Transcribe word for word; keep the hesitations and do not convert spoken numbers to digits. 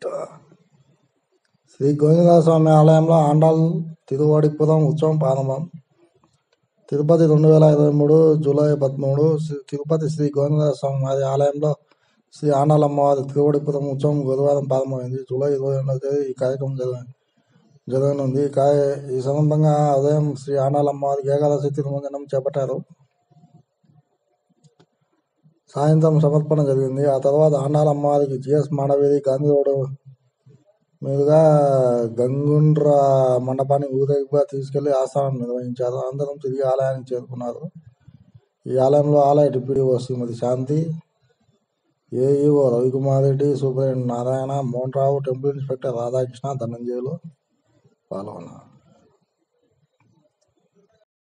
శ్రీ గోవిందరాజస్వామి ఆలయంలో ఆండాల్ తిరువడిపురం ఉత్సవం ప్రారంభం. తిరుపతి రెండు వేల ఇరవై మూడు జూలై పదమూడు తిరుపతి శ్రీ గోవిందరాజస్వామి వారి ఆలయంలో శ్రీ ఆండాల్ అమ్మవారి తిరువడిపురం ఉత్సవం గురువారం ప్రారంభమైంది. జూలై ఇరవై రెండవ తేదీ ఈ కార్యక్రమం జరగ జరగనుంది. ఈ కార్య ఈ సందర్భంగా ఉదయం శ్రీ ఆండాల్ అమ్మవారికి ఏకాదశి తిరుమంజనం చేపట్టారు. సాయంత్రం సమర్పణ జరిగింది. ఆ తర్వాత ఆండాల్ అమ్మవారికి జిఎస్ మాడవీధి గాంధీ రోడ్డు మీదుగా గంగుండ్ర మండపానికి ఊరేగింపుగా తీసుకెళ్లి ఆస్థానం నిర్వహించారు. అనంతరం తిరిగి ఆలయానికి చేరుకున్నారు. ఈ ఆలయంలో ఆలయ deputy EO Shrimati Shanti, AEO Ravikumar Reddy, superintendent Narayana, Mohan Rao, temple inspector Radhakrishna, Dhananjayulu పాల్గొన్నారు.